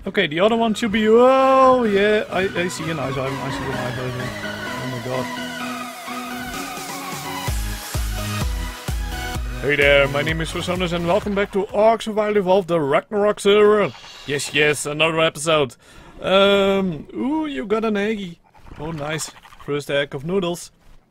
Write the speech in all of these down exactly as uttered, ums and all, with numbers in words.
Okay, the other one should be... Oh, yeah, I, I see an ice wyvern, I see an ice wyvern. Oh my god. Hey there, my name is Versonis and welcome back to Ark Survival Evolved, the Ragnarok server. Yes, yes, another episode. Um, ooh, you got an eggie. Oh, nice. First egg of noodles.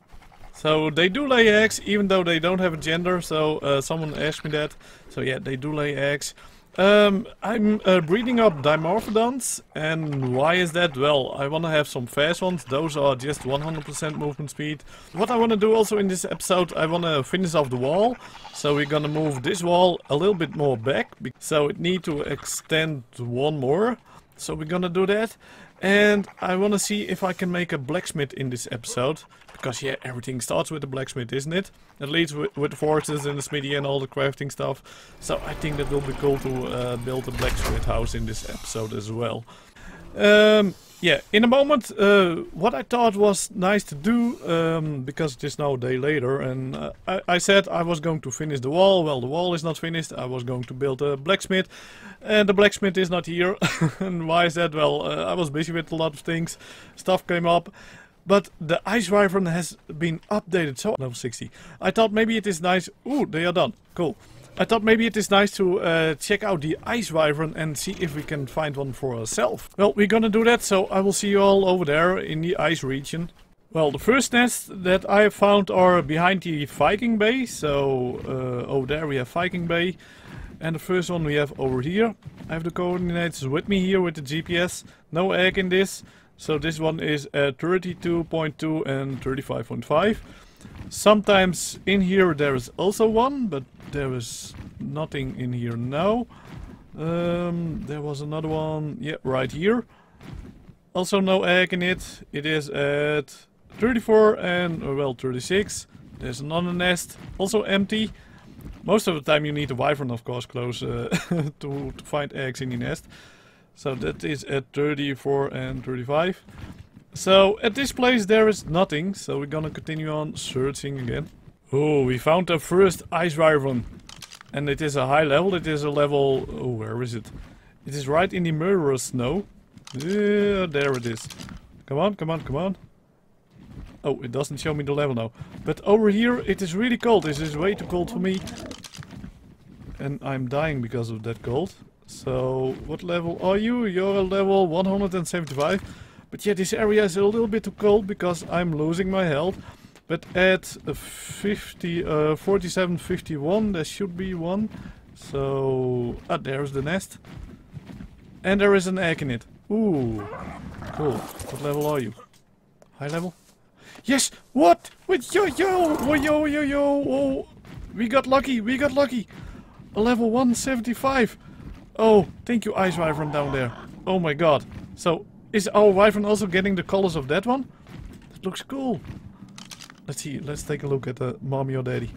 So they do lay eggs, even though they don't have a gender. So uh, someone asked me that. So yeah, they do lay eggs. Um, I'm uh, breeding up Dimorphodons, and why is that? Well, I want to have some fast ones. Those are just one hundred percent movement speed. What I want to do also in this episode, I want to finish off the wall. So we're gonna move this wall a little bit more back, so it need to extend one more. So we're gonna do that. And I want to see if I can make a blacksmith in this episode. Because yeah, everything starts with the blacksmith, isn't it? At least with, with the forces and the smithy and all the crafting stuff. So I think that will be cool to uh, build a blacksmith house in this episode as well. Um, yeah, in a moment, uh, what I thought was nice to do, um, because it is now a day later, and uh, I, I said I was going to finish the wall. Well, the wall is not finished. I was going to build a blacksmith, and the blacksmith is not here. And why is that? Well, uh, I was busy with a lot of things. Stuff came up. But the Ice Wyvern has been updated, so level sixty. I thought maybe it is nice. Ooh, they are done. Cool. I thought maybe it is nice to uh, check out the Ice Wyvern and see if we can find one for ourselves. Well, we're gonna do that, so I will see you all over there in the ice region. Well, the first nests that I have found are behind the Viking Bay. So uh, over there we have Viking Bay. And the first one we have over here. I have the coordinates with me here with the G P S. No egg in this. So this one is at thirty-two point two and thirty-five point five. Sometimes in here there is also one, but there is nothing in here now. Um, there was another one, yeah, right here. Also no egg in it. It is at thirty-four and, uh, well, thirty-six. There's another nest, also empty. Most of the time you need a wyvern, of course, close uh, to, to find eggs in the nest. So that is at thirty-four and thirty-five. So at this place there is nothing, so we're gonna continue on searching again. Oh, we found the first ice wyvern. And it is a high level, it is a level... Oh, where is it? It is right in the murderous snow. Yeah, there it is. Come on, come on, come on. Oh, it doesn't show me the level now. But over here it is really cold, this is way too cold for me. And I'm dying because of that cold. So, what level are you? You're level one hundred seventy-five. But yeah, this area is a little bit too cold because I'm losing my health. But at fifty, uh, forty-seven fifty-one there should be one. So, ah, there's the nest. And there is an egg in it. Ooh, cool. What level are you? High level? Yes! What? Wait, yo, yo! Oh, yo, yo, yo! Oh, we got lucky, we got lucky! A level one seventy-five! Oh, thank you, Ice Wyvern down there. Oh my god. So, is our Wyvern also getting the colors of that one? That looks cool. Let's see, let's take a look at the mommy or daddy.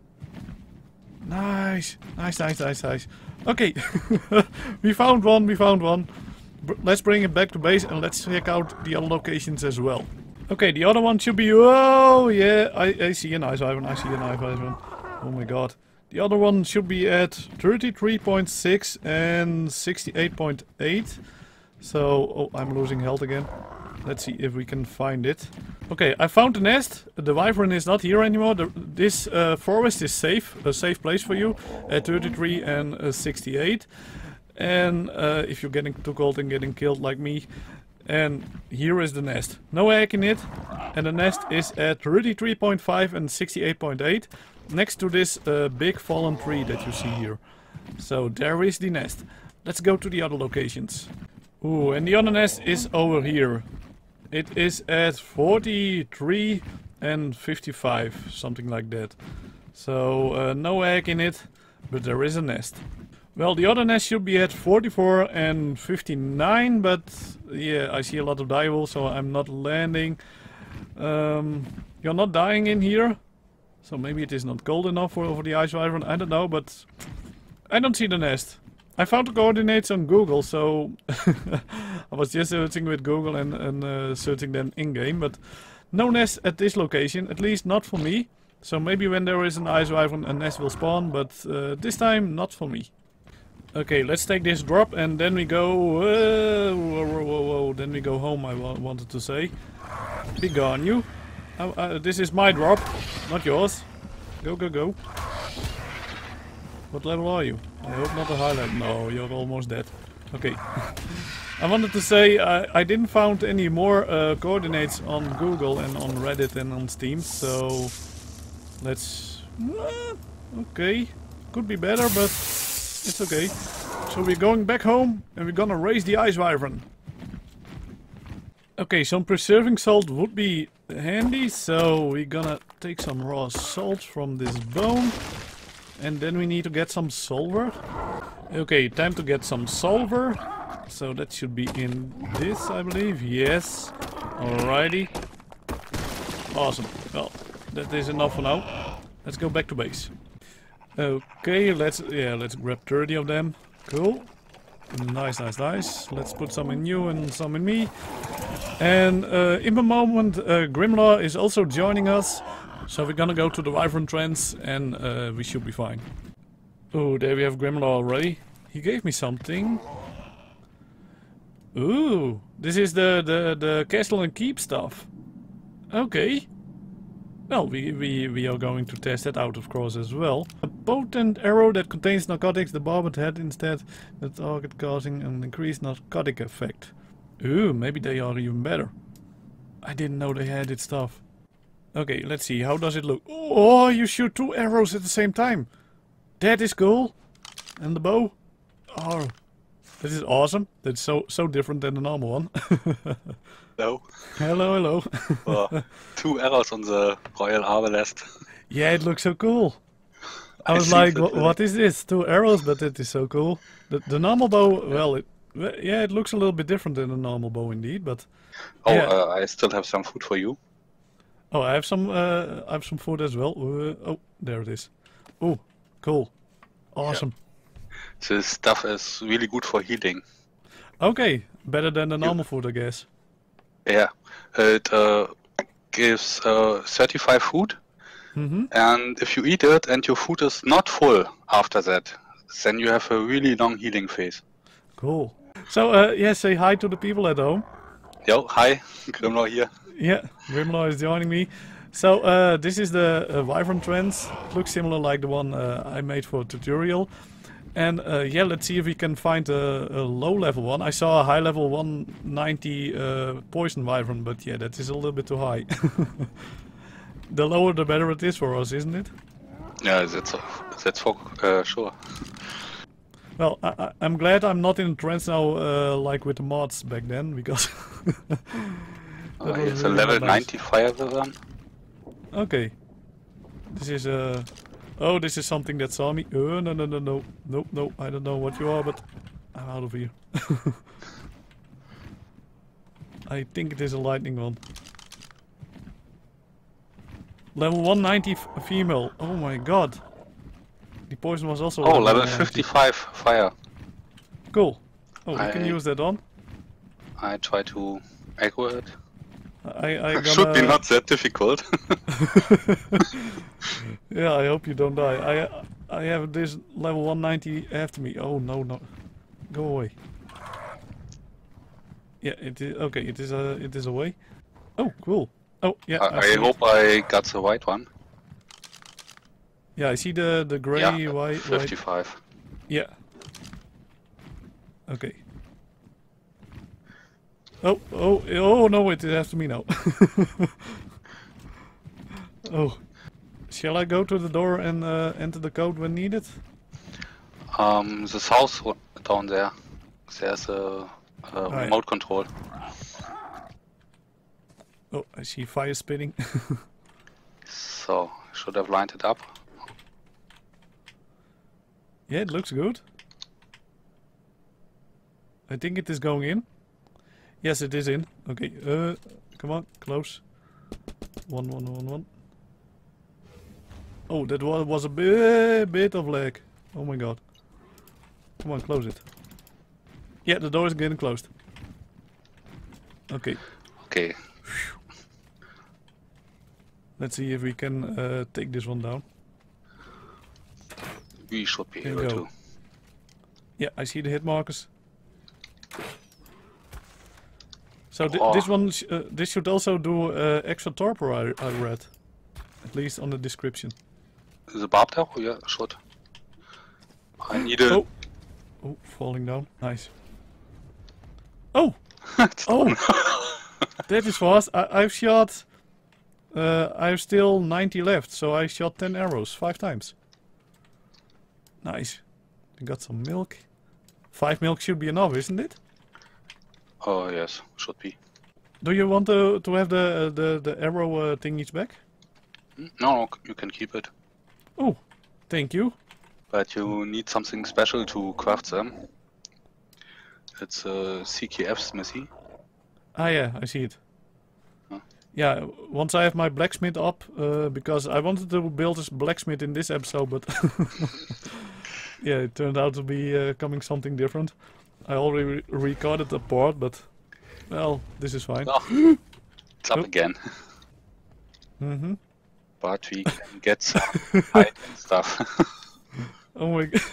Nice, nice, nice, nice, nice. Okay, we found one, we found one. Br let's bring it back to base and let's check out the other locations as well. Okay, the other one should be... Oh, yeah, I, I see an Ice Wyvern, I see an Ice Wyvern. Oh my god. The other one should be at thirty-three point six and sixty-eight point eight. So, oh, I'm losing health again. Let's see if we can find it. Okay, I found the nest. The wyvern is not here anymore. The, this uh, forest is safe, a safe place for you at thirty-three and uh, sixty-eight. And uh, if you're getting too cold and getting killed like me. And here is the nest. No egg in it. And the nest is at thirty-three point five and sixty-eight point eight. Next to this uh, big fallen tree that you see here. So there is the nest. Let's go to the other locations. Ooh, and the other nest is over here. It is at forty-three and fifty-five, something like that. So uh, no egg in it, but there is a nest. Well, the other nest should be at forty-four and fifty-nine, but yeah, I see a lot of direwolves, so I'm not landing. Um, you're not dying in here. So maybe it is not cold enough for, for the Ice Wyvern, I don't know, but I don't see the nest. I found the coordinates on Google, so I was just searching with Google and, and uh, searching them in-game, but no nest at this location, at least not for me. So maybe when there is an Ice Wyvern a nest will spawn, but uh, this time not for me. Okay, let's take this drop and then we go... Uh, whoa, whoa, whoa, whoa, then we go home, I wa wanted to say. Be gone, you. Uh, uh, this is my drop, not yours. Go, go, go. What level are you? I hope not a highlight. No, you're almost dead. Okay. I wanted to say I, I didn't found any more uh, coordinates on Google and on Reddit and on Steam, so let's... Uh, okay. Could be better, but it's okay. So we're going back home and we're gonna raise the ice wyvern. Okay, some preserving salt would be handy, so we're gonna take some raw salt from this bone. And then we need to get some silver. Okay, time to get some silver. So that should be in this, I believe. Yes. Alrighty. Awesome. Well, that is enough for now. Let's go back to base. Okay, let's yeah, let's grab thirty of them. Cool. Nice, nice, nice. Let's put some in you and some in me. And uh, in the moment, uh, Grimlaw is also joining us. So we're gonna go to the Wyvern Trance and uh, we should be fine. Oh, there we have Grimlaw already. He gave me something. Ooh, this is the, the, the castle and keep stuff. Okay. Well, we, we, we are going to test that out, of course, as well. A potent arrow that contains narcotics, the barbed head instead, the target causing an increased narcotic effect. Ooh, maybe they are even better. I didn't know they had it stuff. Okay, let's see, how does it look? Oh, you shoot two arrows at the same time. That is cool. And the bow. Oh, this is awesome. That's so so different than the normal one. Hello. Hello, hello. Oh, two arrows on the Royal Arbalest. Yeah, it looks so cool. I I was see like, that, "Wha- uh, what is this? Two arrows, but it is so cool. The, the normal bow, well, it, yeah, it looks a little bit different than a normal bow indeed, but... Oh, yeah. uh, I still have some food for you. Oh, I have some, uh, I have some food as well. Uh, oh, there it is. Oh, cool. Awesome. This stuff is really good for healing. Okay, better than the normal food, I guess. Yeah, it uh, gives uh, thirty-five food, Mm-hmm. and if you eat it and your food is not full after that, then you have a really long healing phase. Cool. So, uh, yeah, say hi to the people at home. Yo, hi, Grimlaw here. Yeah, Grimlaw is joining me. So, uh, this is the uh, Wyvern Trance. It looks similar like the one uh, I made for a tutorial. And uh, yeah, let's see if we can find a, a low level one. I saw a high level one ninety uh, poison wyvern, but yeah, that is a little bit too high. The lower the better it is for us, isn't it? Yeah, that's that's for uh, sure. Well, I, I, I'm glad I'm not in trance now uh, like with the mods back then, because... that Uh, was it's a really level not nice. ninety fire wyvern. Okay. This is uh oh, this is something that saw me. Oh, no, no, no, no. No, no, I don't know what you are, but I'm out of here. I think it is a lightning one. Level one ninety f female. Oh my god. The poison was also Oh, level one ninety. fifty-five fire. Cool. Oh, we can I- use that on. I try to aggro it. I, I gonna... Should be not that difficult. Yeah, I hope you don't die. I I have this level one ninety after me. Oh no, no, go away. Yeah, it is okay. It is a it is away. Oh, cool. Oh yeah. I, see I it. hope I got the right one. Yeah, I see the the gray Yeah, white. white. fifty-five. Yeah. Okay. Oh oh oh no! It is after me now. Oh. Shall I go to the door and uh, enter the code when needed? Um, the south one down there. There's a, a yeah. remote control. Oh, I see fire spitting. So, should have lined it up. Yeah, it looks good. I think it is going in. Yes, it is in. Okay, uh, come on, close. One, one, one, one. Oh, that was, was a bit, bit of lag. Oh my god. Come on, close it. Yeah, the door is getting closed. Okay, Okay. let's see if we can uh, take this one down. We should be There you able go. to. Yeah, I see the hit markers. So th Oh. this one, sh uh, this should also do uh, extra torpor, I, I read. At least on the description. The barbed arrow? Yeah, should. I need a... Oh! Oh, falling down. Nice. Oh! It's Oh! done. That is fast. I I've shot... Uh, I have still ninety left, so I shot ten arrows, five times. Nice. I got some milk. Five milk should be enough, isn't it? Oh yes, should be. Do you want to to have the the the arrow uh, thingies back? Hmm? No, no, you can keep it. Oh, thank you. But you need something special to craft them. It's a C K F smithy. Ah yeah, I see it. Huh. Yeah, once I have my blacksmith up, uh, because I wanted to build this blacksmith in this episode, but yeah, it turned out to be uh, coming something different. I already re recorded the part, but well, this is fine. Oh, it's up Oh. again. Mm-hmm. But we can get some hide and stuff. Oh my god.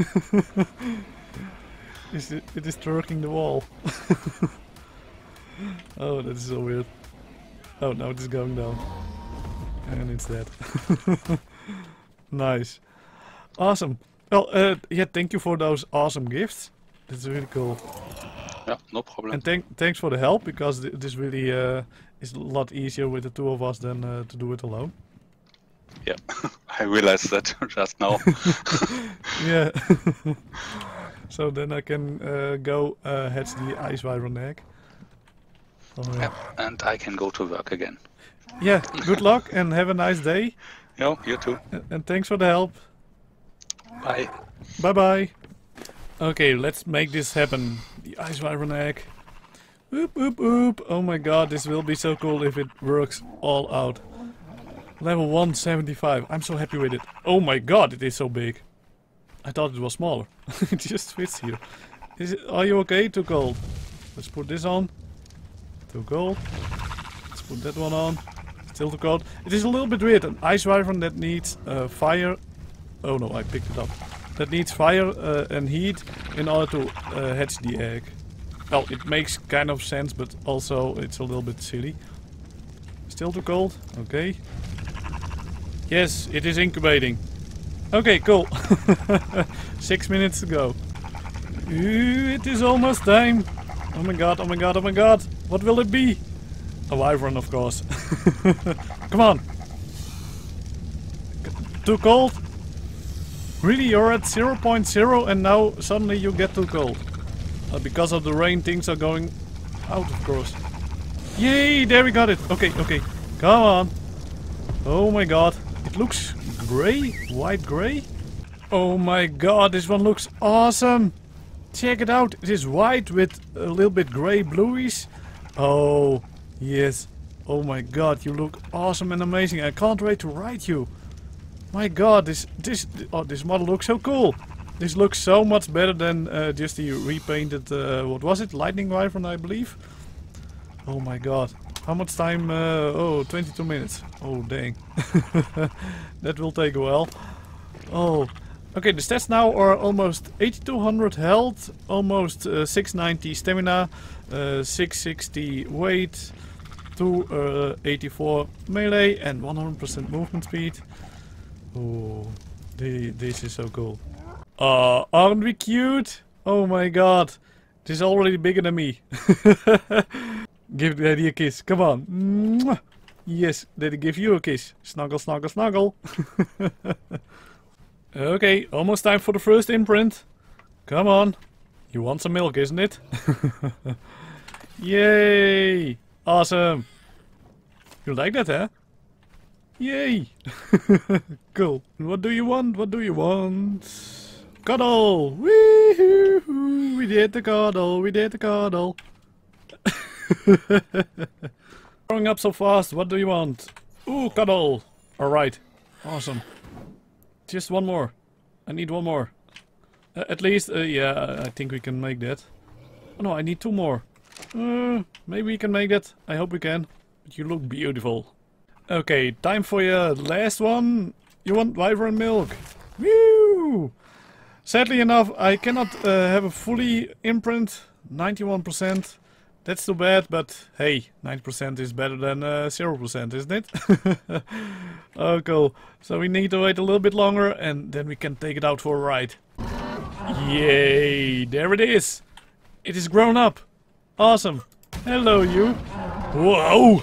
Is it, it is turking the wall. Oh, that is so weird. Oh, now it is going down. And it's dead. Nice. Awesome. Well, uh, yeah, thank you for those awesome gifts. That's really cool. Yeah, no problem. And thank, thanks for the help, because th this really uh, is a lot easier with the two of us than uh, to do it alone. Yeah, I realized that just now. Yeah. So then I can uh, go uh, hatch the ice wyvern egg. Oh, yeah. Yeah, and I can go to work again. Yeah, good luck and have a nice day. Yo, you too. A- And thanks for the help. Bye. Bye bye. Okay, let's make this happen. The ice wyvern egg. Oop, oop, oop. Oh my god, this will be so cool if it works all out. Level one seventy-five. I'm so happy with it. Oh my god, it is so big. I thought it was smaller. It just fits here. Is it, are you okay? Too cold. Let's put this on. Too cold. Let's put that one on. Still too cold. It is a little bit weird. An ice wyvern that needs uh, fire. Oh no, I picked it up. That needs fire uh, and heat in order to uh, hatch the egg. Well, it makes kind of sense, but also it's a little bit silly. Still too cold? Okay. Yes, it is incubating. Okay, cool. Six minutes to go. Ooh, it is almost time. Oh my god, oh my god, oh my god. What will it be? A wyvern, of course. Come on. Too cold? Really, you're at zero point zero and now suddenly you get too cold. Uh, because of the rain, things are going out, of course. Yay, there we got it. Okay, okay. Come on. Oh my god. It looks grey, white grey. Oh my god, this one looks awesome. Check it out. It is white with a little bit grey bluish. Oh, yes. Oh my god, you look awesome and amazing. I can't wait to ride you. My god, this this oh, this model looks so cool. This looks so much better than uh, just the repainted, uh, what was it? Lightning Wyvern, I believe. Oh my god. How much time? Uh, oh, twenty-two minutes. Oh, dang. That will take a while. Oh. Okay, the stats now are almost eighty-two hundred health, almost uh, six ninety stamina, uh, six sixty weight, two eighty-four melee, and one hundred percent movement speed. Oh, the, this is so cool. Uh, aren't we cute? Oh my god. This is already bigger than me. Give Daddy a kiss. Come on. Mwah. Yes, Daddy give you a kiss. Snuggle, snuggle, snuggle. Okay, almost time for the first imprint. Come on. You want some milk, isn't it? Yay! Awesome. You like that, huh? Yay! Cool. What do you want? What do you want? Cuddle! Wee-hoo! We did the cuddle, we did the cuddle. Growing up so fast, what do you want? Ooh, cuddle! Alright, awesome. Just one more. I need one more. Uh, at least, uh, yeah, I think we can make that. Oh no, I need two more. Uh, maybe we can make that. I hope we can. But you look beautiful. Okay, time for your last one. You want wyvern milk? Woo! Sadly enough, I cannot uh, have a fully imprint, ninety-one percent. That's too bad, but hey, ninety percent is better than uh, zero percent, isn't it? Oh, cool. So we need to wait a little bit longer and then we can take it out for a ride. Yay, there it is. It is grown up. Awesome. Hello, you. Whoa.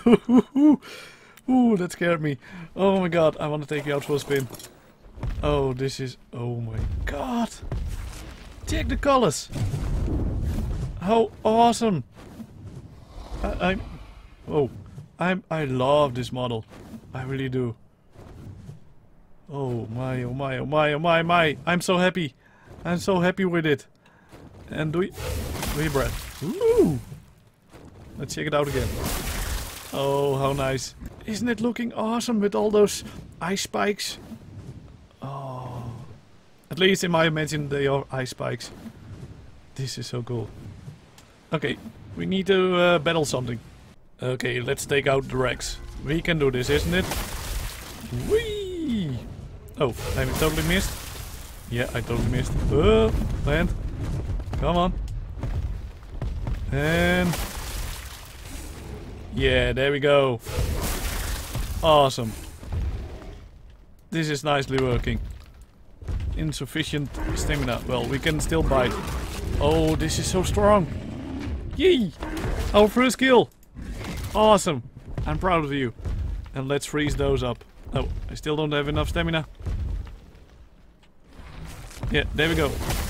Ooh, that scared me. Oh my god, I want to take you out for a spin. Oh, this is... Oh my god. Check the colors. How awesome. I, I'm... Oh. I'm... I love this model. I really do. Oh my, oh my, oh my, oh my, my. I'm so happy. I'm so happy with it. And do we... Do we breath. Ooh. Let's check it out again. Oh, how nice. Isn't it looking awesome with all those ice spikes? Oh. At least in my imagination they are ice spikes. This is so cool. Okay, we need to uh, battle something. Okay, let's take out the Rex. We can do this, isn't it? Whee! Oh, I totally missed. Yeah, I totally missed. Uh, land. Come on. And... yeah, there we go. Awesome. This is nicely working. Insufficient stamina. Well, we can still bite. Oh, this is so strong. Yee! Our first kill. Awesome. I'm proud of you. And let's freeze those up. Oh, I still don't have enough stamina. Yeah, there we go.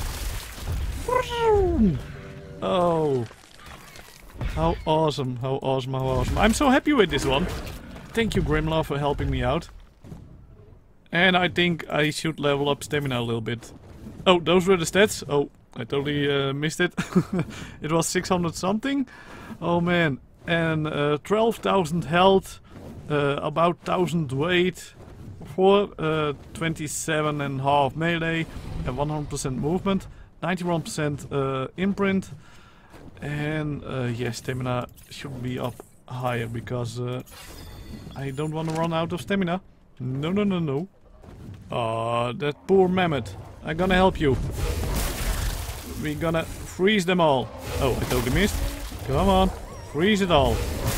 Oh. How awesome, how awesome, how awesome. I'm so happy with this one. Thank you, Grimlaw, for helping me out. And I think I should level up stamina a little bit. Oh, those were the stats. Oh, I totally uh, missed it. It was six hundred something. Oh man. And uh, twelve thousand health, uh, about one thousand weight, for uh, twenty-seven and a half melee, and one hundred percent movement, ninety-one percent uh, imprint. And uh, yes, stamina should be up higher because uh, I don't want to run out of stamina. No, no, no, no. Oh, that poor mammoth. I'm gonna help you. We're gonna freeze them all. Oh, I totally missed. Come on, freeze it all.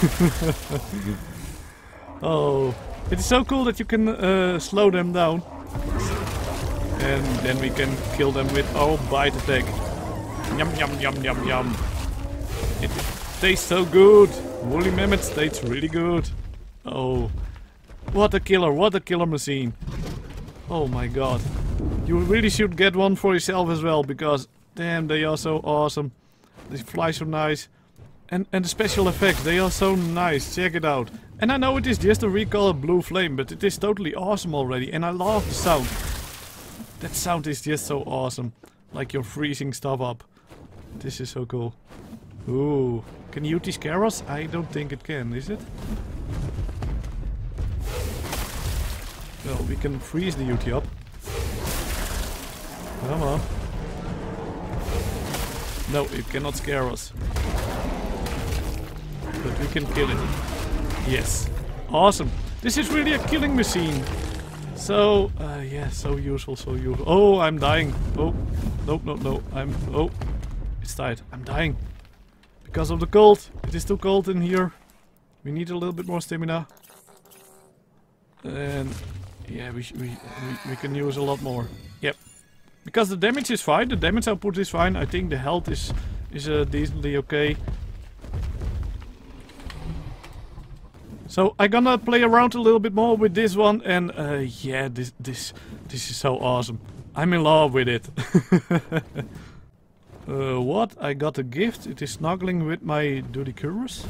Oh, it's so cool that you can uh, slow them down. And then we can kill them with our bite attack. Yum, yum, yum, yum, yum. It tastes so good. Woolly mammoth tastes really good. Oh, what a killer, what a killer machine. Oh my god. You really should get one for yourself as well, because damn, they are so awesome. They fly so nice. And, and the special effects, they are so nice. Check it out. And I know it is just a recolored blue flame, but it is totally awesome already. And I love the sound. That sound is just so awesome. Like you're freezing stuff up. This is so cool. Ooh. Can U T scare us? I don't think it can, is it? Well, we can freeze the U T up. Come on. No, it cannot scare us. But we can kill it. Yes. Awesome. This is really a killing machine. So, uh, yeah, so useful, so useful. Oh, I'm dying. Oh, no, no, no. I'm, oh, it's tight. I'm dying. Because of the cold. It is too cold in here. We need a little bit more stamina. And, yeah, we, we, we, we can use a lot more. Yep. Because the damage is fine. The damage output is fine. I think the health is, is uh, decently okay. So I'm gonna play around a little bit more with this one, and uh, yeah, this this this is so awesome. I'm in love with it. uh, what? I got a gift. It is snuggling with my Doedicurus.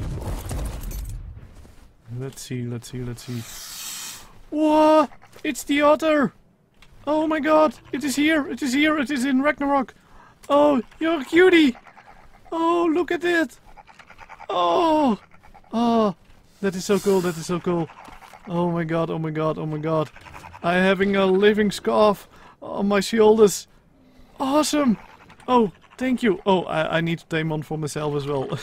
Let's see, let's see, let's see. Whoa! It's the otter! Oh my god! It is here! It is here! It is in Ragnarok! Oh, you're a cutie! Oh, look at it! Oh! Oh! That is so cool, that is so cool. Oh my god, oh my god, oh my god. I'm having a living scarf on my shoulders. Awesome! Oh, thank you. Oh, I, I need to tame one for myself as well.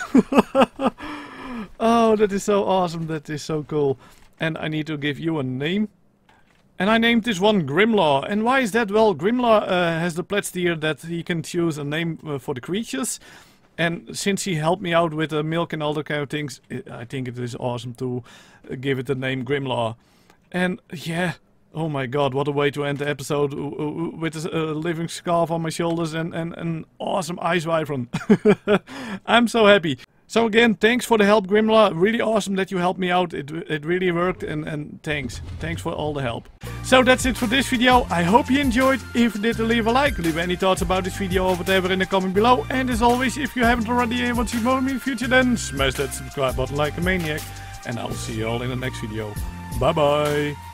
Oh, that is so awesome, that is so cool. And I need to give you a name. And I named this one Grimlaw. And why is that? Well, Grimlaw uh, has the pledge tier that he can choose a name uh, for the creatures. And since he helped me out with the milk and all the kind of things, I think it is awesome to uh, give it the name Grimlaw. And yeah, oh my god, what a way to end the episode uh, with a uh, living scarf on my shoulders and, and an awesome ice wyvern. I'm so happy. So again, thanks for the help, Grimlaw. Really awesome that you helped me out. It, it really worked, and, and thanks. Thanks for all the help. So that's it for this video. I hope you enjoyed. If you did, leave a like. Leave any thoughts about this video or whatever in the comment below. And as always, if you haven't already and want to see more of me in the future, then smash that subscribe button like a maniac. And I'll see you all in the next video. Bye bye.